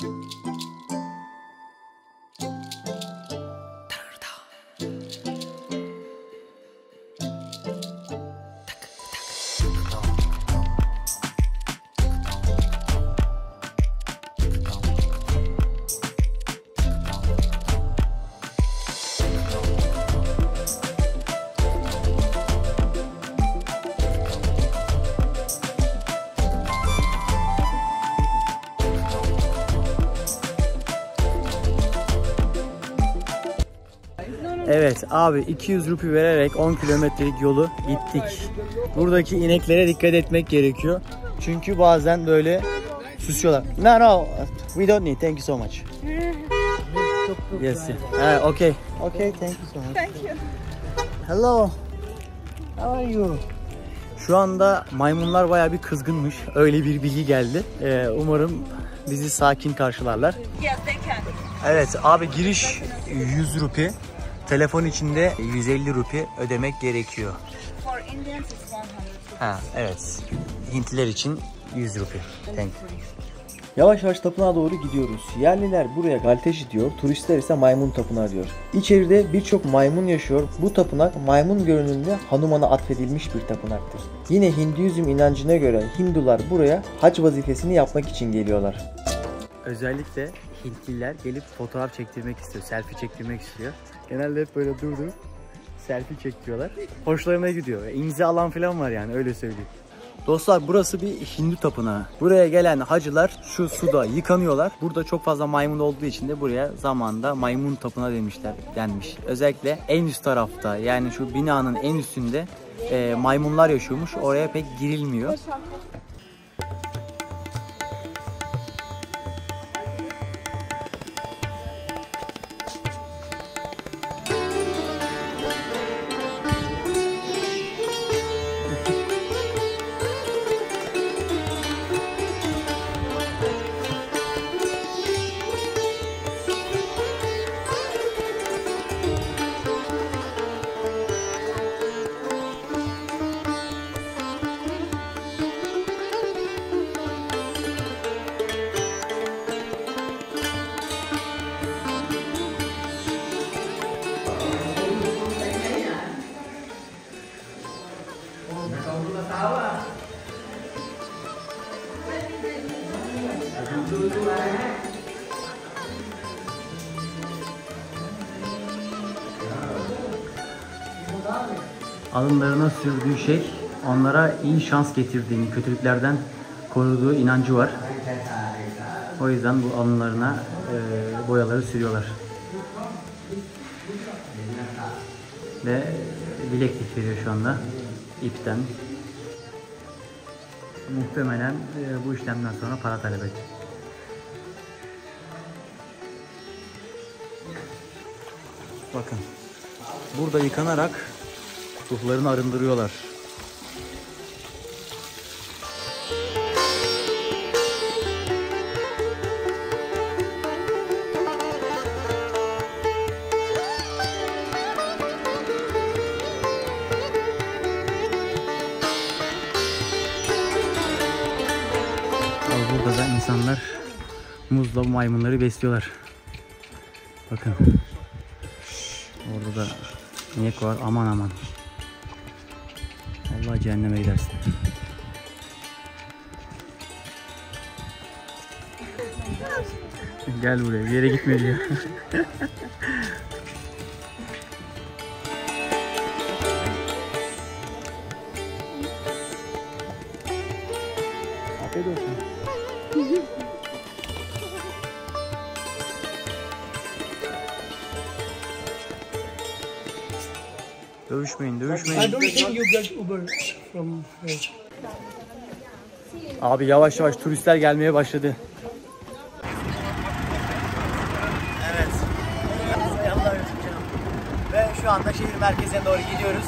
Evet abi, 200 rupi vererek 10 kilometrelik yolu gittik. Buradaki ineklere dikkat etmek gerekiyor. Çünkü bazen böyle susuyorlar. No, we don't need. Thank you so much. Yes. Okay. Okay, thank you so much. Thank you. Hello. How are you? Şu anda maymunlar bayağı bir kızgınmış. Öyle bir bilgi geldi. Umarım bizi sakin karşılarlar. Yes, they can. Evet abi, giriş 100 rupi. Telefon içinde 150 rupi ödemek gerekiyor. For Indians it's 100. Ha evet. Hintliler için 100 rupi. Thank you. Yavaş yavaş tapınağa doğru gidiyoruz. Yerliler buraya Galteji diyor, turistler ise maymun tapınağı diyor. İçeride birçok maymun yaşıyor. Bu tapınak maymun görünümlü Hanuman'a atfedilmiş bir tapınaktır. Yine Hinduizm inancına göre Hindular buraya hac vazifesini yapmak için geliyorlar. Özellikle Hintliler gelip fotoğraf çektirmek istiyor, selfie çektirmek istiyor. Genelde hep böyle durdurup selfie çektiriyorlar. Hoşlarına gidiyor. İmza alan falan var yani, öyle söyleyeyim. Dostlar, burası bir Hindu tapınağı. Buraya gelen hacılar şu suda yıkanıyorlar. Burada çok fazla maymun olduğu için de buraya zamanında maymun tapınağı denmiş. Özellikle en üst tarafta, yani şu binanın en üstünde maymunlar yaşıyormuş. Oraya pek girilmiyor. Alınlarına sürdüğü şey onlara iyi şans getirdiğini, kötülüklerden koruduğu inancı var. O yüzden bu alınlarına boyaları sürüyorlar. Ve bileklik veriyor şu anda ipten. Muhtemelen bu işlemden sonra para talep edecek. Bakın, burada yıkanarak ruhlarını arındırıyorlar. Burada da insanlar muzla maymunları besliyorlar. Bakın. Orada da inek var. Aman aman. Allah cehenneme gidersin. Gel buraya. Bir yere gitme diyor. Afiyet olsun. Dövüşmeyin, dövüşmeyin. I don't think you get Uber from here. Abi yavaş yavaş turistler gelmeye başladı. Evet. Ve şu anda şehir merkezine doğru gidiyoruz.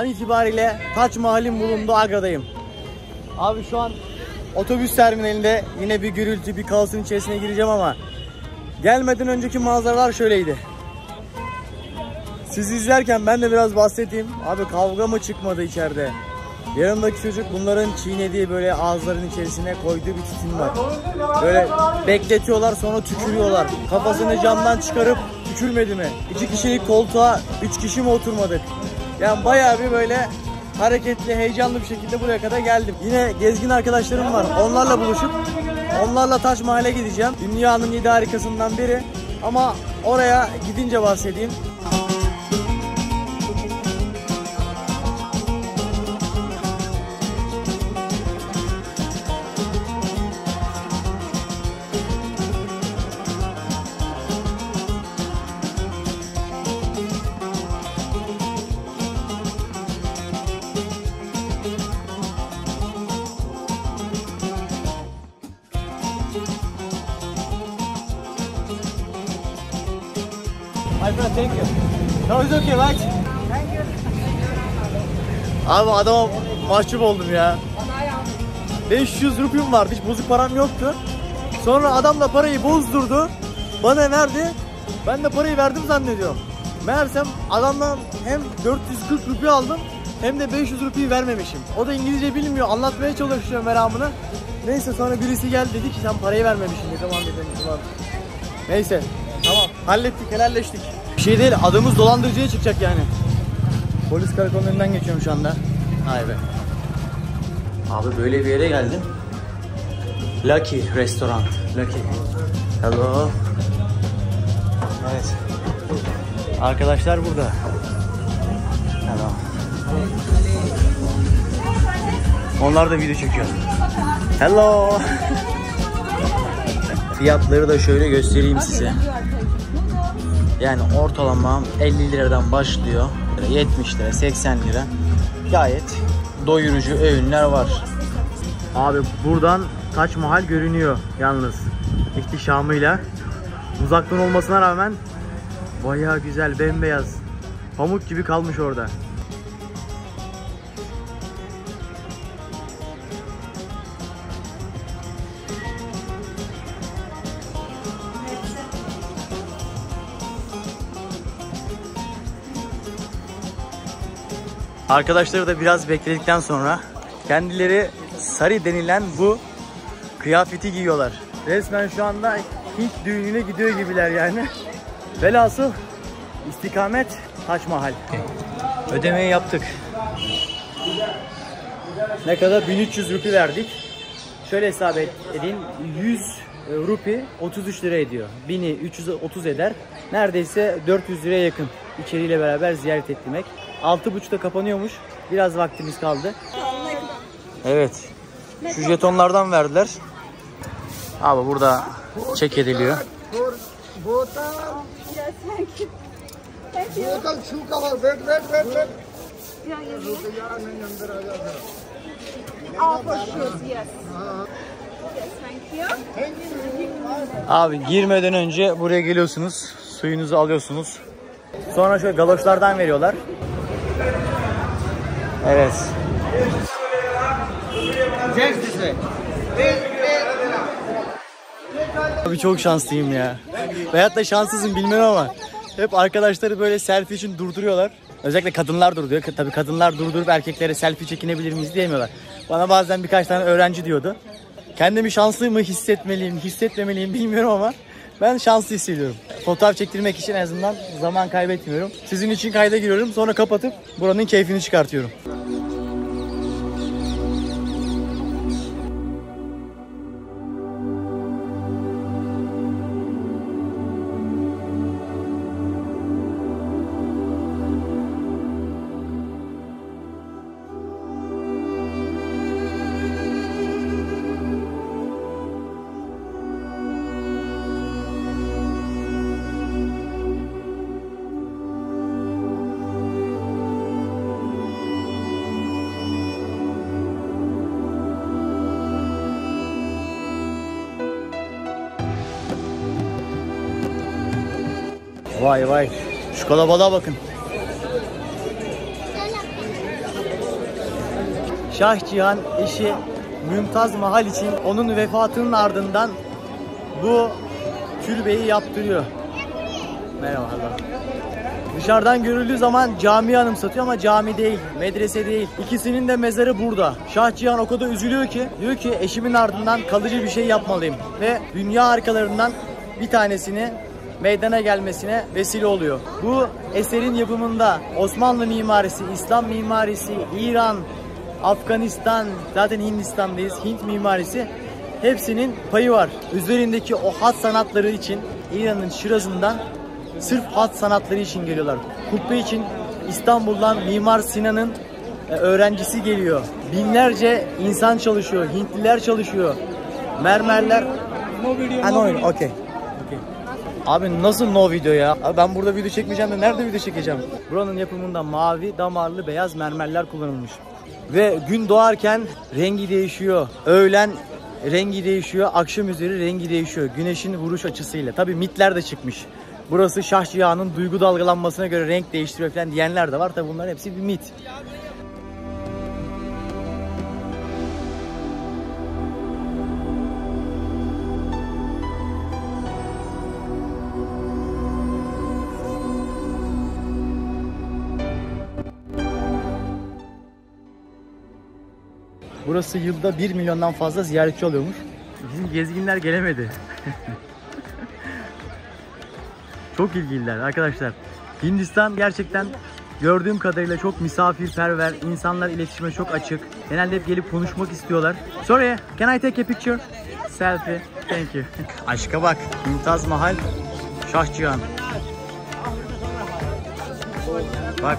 an itibariyle Taç Mahal'in bulunduğu Agra'dayım. Abi şu an otobüs terminalinde yine bir gürültü, bir kaosun içerisine gireceğim ama gelmeden önceki manzaralar şöyleydi. Sizi izlerken ben de biraz bahsedeyim. Abi kavga mı çıkmadı içeride? Yanımdaki çocuk bunların çiğnediği böyle ağızların içerisine koyduğu bir tütün var. Böyle bekletiyorlar sonra tükürüyorlar. Kafasını camdan çıkarıp tükürmedi mi? 2 kişilik koltuğa 3 kişi mi oturmadık? Yani bayağı bir böyle hareketli, heyecanlı bir şekilde buraya kadar geldim. Yine gezgin arkadaşlarım var. Onlarla buluşup onlarla Taç Mahal'e gideceğim. Dünyanın 7 harikasından biri. Ama oraya gidince bahsedeyim. My friend, thank you. No, it's okay, right? Abi adama mahcup oldum ya. 500 rupim vardı, hiç bozuk param yoktu. Sonra adam da parayı bozdurdu, bana verdi. Ben de parayı verdim zannediyorum. Meğersem adamdan hem 440 rupi aldım hem de 500 rupiyi vermemişim. O da İngilizce bilmiyor, anlatmaya çalışıyor meramını. Neyse sonra birisi geldi dedi ki sen parayı vermemişsin. Ne zaman dedim ulan. Neyse tamam hallettik, helalleştik. Bir şey değil, adımız dolandırıcıya çıkacak yani. Polis karakolunun önünden geçiyorum şu anda. Hay be. Abi böyle bir yere geldim. Lucky Restaurant. Lucky. Hello. Evet. Arkadaşlar burada. Hello. Onlar da video çekiyor. Hello. Fiyatları da şöyle göstereyim size. Yani ortalama 50 liradan başlıyor. 70 lira, 80 lira. Gayet doyurucu öğünler var. Abi buradan Taç Mahal görünüyor yalnız. İhtişamıyla. Uzaktan olmasına rağmen bayağı güzel, bembeyaz. Pamuk gibi kalmış orada. Arkadaşları da biraz bekledikten sonra kendileri sari denilen bu kıyafeti giyiyorlar. Resmen şu anda Hint düğününe gidiyor gibiler yani. Velhasıl istikamet Taç Mahal. Ödemeyi yaptık. Ne kadar? 1300 rupi verdik. Şöyle hesap edin. 100 rupi 33 lira ediyor. 1000'i 330 eder. Neredeyse 400 liraya yakın. İçeriyle beraber ziyaret etmek. 6.30'da kapanıyormuş. Biraz vaktimiz kaldı. Evet. Şu jetonlardan verdiler. Abi burada çek ediliyor. Abi girmeden önce buraya geliyorsunuz. Suyunuzu alıyorsunuz. Sonra şöyle galoşlardan veriyorlar. Evet. Abi çok şanslıyım ya. Veyahut da şanssızım bilmiyorum ama hep arkadaşları böyle selfie için durduruyorlar. Özellikle kadınlar durduruyor. Tabii kadınlar durdurup erkeklere selfie çekinebilir miyiz diyemiyorlar. Bana bazen birkaç tane öğrenci diyordu. Kendimi şanslı mı hissetmeliyim, hissetmemeliyim bilmiyorum ama ben şanslı hissediyorum. Fotoğraf çektirmek için en azından zaman kaybetmiyorum. Sizin için kayda giriyorum, sonra kapatıp buranın keyfini çıkartıyorum. Vay vay. Şu kalabalığa bakın. Şah Cihan eşi Mümtaz Mahal için onun vefatının ardından bu türbeyi yaptırıyor. Merhabalar. Dışarıdan görüldüğü zaman cami anımsatıyor ama cami değil, medrese değil. İkisinin de mezarı burada. Şah Cihan o kadar üzülüyor ki, diyor ki eşimin ardından kalıcı bir şey yapmalıyım. Ve dünya harikalarından bir tanesini meydana gelmesine vesile oluyor. Bu eserin yapımında Osmanlı mimarisi, İslam mimarisi, İran, Afganistan, zaten Hindistan'dayız, Hint mimarisi hepsinin payı var. Üzerindeki o hat sanatları için İran'ın Şiraz'ından sırf hat sanatları için geliyorlar. Kubbe için İstanbul'dan Mimar Sinan'ın öğrencisi geliyor. Binlerce insan çalışıyor, Hintliler çalışıyor. Mermerler... No video, Ha, no no, video. okay. Abi nasıl no video ya? Abi ben burada video çekmeyeceğim de nerede video çekeceğim? Buranın yapımında mavi, damarlı, beyaz mermerler kullanılmış. Ve gün doğarken rengi değişiyor. Öğlen rengi değişiyor. Akşam üzeri rengi değişiyor. Güneşin vuruş açısıyla. Tabii mitler de çıkmış. Burası Şah Cihan'ın duygu dalgalanmasına göre renk değiştiriyor falan diyenler de var. Tabii bunların hepsi bir mit. Burası yılda 1 milyondan fazla ziyaretçi oluyormuş. Bizim gezginler gelemedi. Çok ilgililer arkadaşlar. Hindistan gerçekten gördüğüm kadarıyla çok misafirperver. İnsanlar iletişime çok açık. Genelde hep gelip konuşmak istiyorlar. Sorry, can I take a picture? Selfie. Thank you. Aşka bak. Mümtaz Mahal, Şah Cihan. Bak.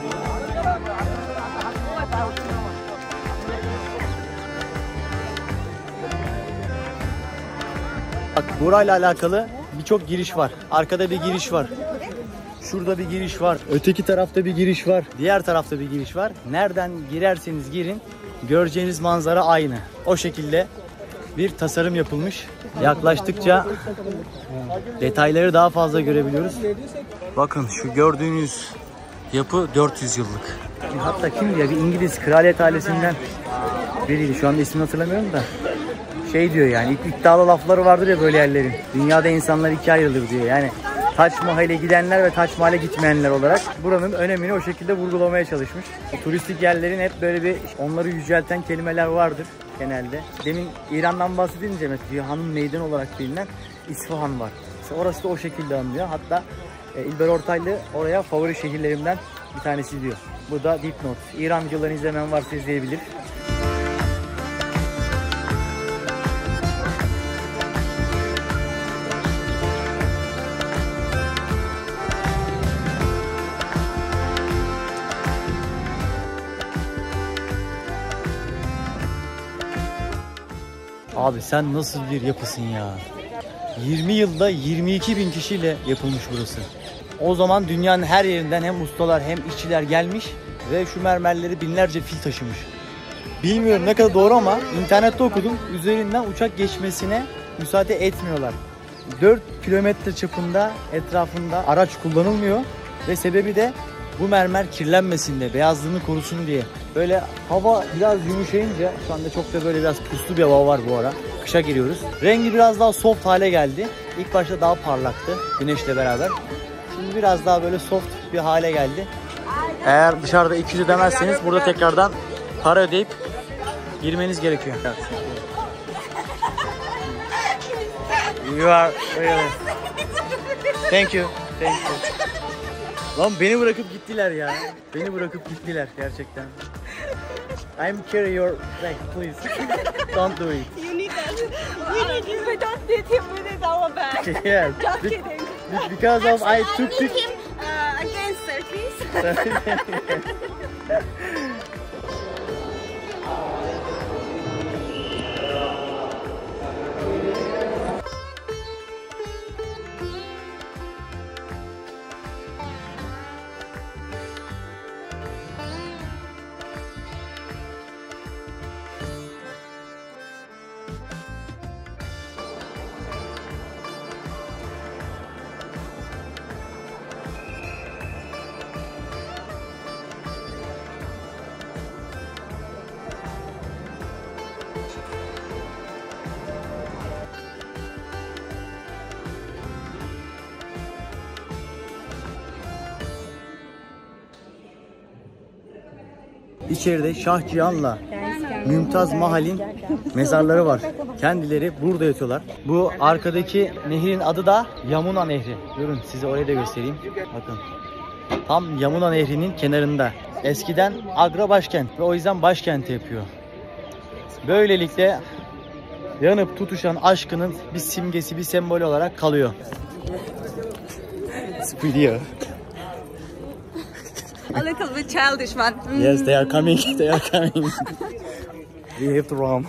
Bak, burayla alakalı birçok giriş var. Arkada bir giriş var. Şurada bir giriş var. Öteki tarafta bir giriş var. Diğer tarafta bir giriş var. Nereden girerseniz girin, göreceğiniz manzara aynı. O şekilde bir tasarım yapılmış. Yaklaştıkça detayları daha fazla görebiliyoruz. Bakın şu gördüğünüz yapı 400 yıllık. Hatta kimdi ya, bir İngiliz kraliyet ailesinden biriydi. Şu anda ismini hatırlamıyorum da. Şey diyor yani, iddialı lafları vardır ya böyle yerlerin. Dünyada insanlar ikiye ayrılır diyor. Yani Taç Mahal'e gidenler ve Taç Mahal'e gitmeyenler olarak buranın önemini o şekilde vurgulamaya çalışmış. Turistik yerlerin hep böyle bir onları yücelten kelimeler vardır genelde. Demin İran'dan bahsedince mesela Cihan'ın meydanı olarak bilinen İsfahan var. İşte orası da o şekilde anılıyor. Hatta İlber Ortaylı oraya favori şehirlerimden bir tanesi diyor. Bu da dipnot. İran videolarını izlemeyen varsa izleyebilir. Abi sen nasıl bir yapısın ya? 20 yılda 22 bin kişiyle yapılmış burası. O zaman dünyanın her yerinden hem ustalar hem işçiler gelmiş ve şu mermerleri binlerce fil taşımış. Bilmiyorum ne kadar doğru ama internette okudum. Üzerinden uçak geçmesine müsaade etmiyorlar. 4 kilometre çapında etrafında araç kullanılmıyor ve sebebi de bu mermer kirlenmesin diye, beyazlığını korusun diye. Böyle hava biraz yumuşayınca, şu anda çok da böyle biraz puslu bir hava var bu ara. Kışa giriyoruz. Rengi biraz daha soft hale geldi. İlk başta daha parlaktı güneşle beraber. Şimdi biraz daha böyle soft bir hale geldi. Eğer dışarıda 200 ödemezseniz burada tekrardan para ödeyip girmeniz gerekiyor. You are really... Thank you. Thank you. Lan beni bırakıp gittiler ya. Beni bırakıp gittiler gerçekten. I'm carry your bag, please. Don't do it. You need that. We need you. We don't need him with our bag. Yeah. Just kidding. Because of I took need it. him against sir, please. İçeride Şah Cihan'la Mümtaz Mahal'in mezarları var. Kendileri burada yatıyorlar. Bu arkadaki nehrin adı da Yamuna Nehri. Görün, size orayı da göstereyim. Bakın. Tam Yamuna Nehri'nin kenarında. Eskiden Agra başkent ve o yüzden başkenti yapıyor. Böylelikle yanıp tutuşan aşkının bir simgesi, bir sembolü olarak kalıyor. Video. A little bit childish man. Yes, they are coming. They are coming. We have to run.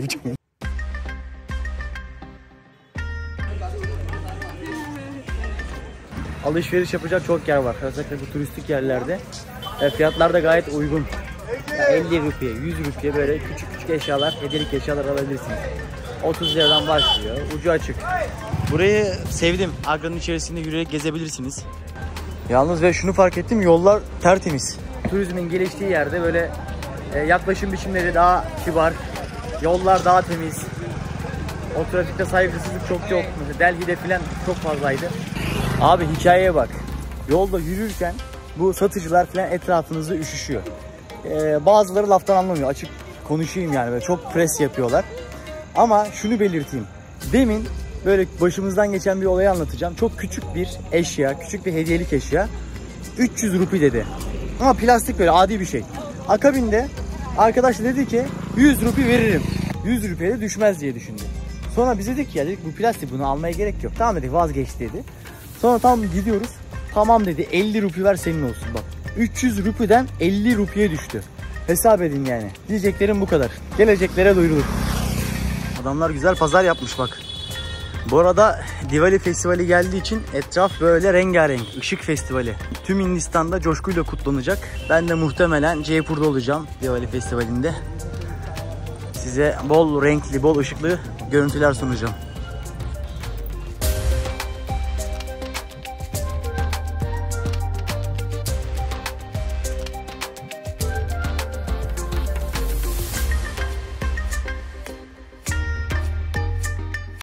Alışveriş yapacak çok yer var. Özellikle bu turistik yerlerde. Fiyatlar da gayet uygun. 50 rupiye, 100 rupiye böyle küçük küçük eşyalar, hediyelik eşyalar alabilirsiniz. 30 liradan başlıyor. Ucu açık. Burayı sevdim. Agra'nın içerisinde yürüyerek gezebilirsiniz. Yalnız ve şunu fark ettim, yollar tertemiz. Turizmin geliştiği yerde böyle yaklaşım biçimleri daha kibar, yollar daha temiz. O trafikte saygısızlık çok yok. Mesela Delhi'de falan çok fazlaydı. Abi hikayeye bak. Yolda yürürken bu satıcılar falan etrafınızda üşüşüyor. Bazıları laftan anlamıyor. Açık konuşayım yani, böyle çok pres yapıyorlar. Ama şunu belirteyim. Demin böyle başımızdan geçen bir olayı anlatacağım. Çok küçük bir eşya, küçük bir hediyelik eşya. 300 rupi dedi. Ama plastik, böyle adi bir şey. Akabinde arkadaş dedi ki 100 rupi veririm. 100 rupiye de düşmez diye düşündü. Sonra biz dedik ya, dedik bu plastik, bunu almaya gerek yok. Tamam dedik, vazgeç dedi. Sonra tam gidiyoruz. Tamam dedi, 50 rupi ver senin olsun bak. 300 rupiden 50 rupiye düştü. Hesap edin yani. Diyeceklerim bu kadar. Geleceklere duyurulur. Adamlar güzel pazar yapmış bak. Bu arada Diwali Festivali geldiği için etraf böyle rengarenk. Işık Festivali. Tüm Hindistan'da coşkuyla kutlanacak. Ben de muhtemelen Jaipur'da olacağım Diwali Festivali'nde. Size bol renkli, bol ışıklı görüntüler sunacağım.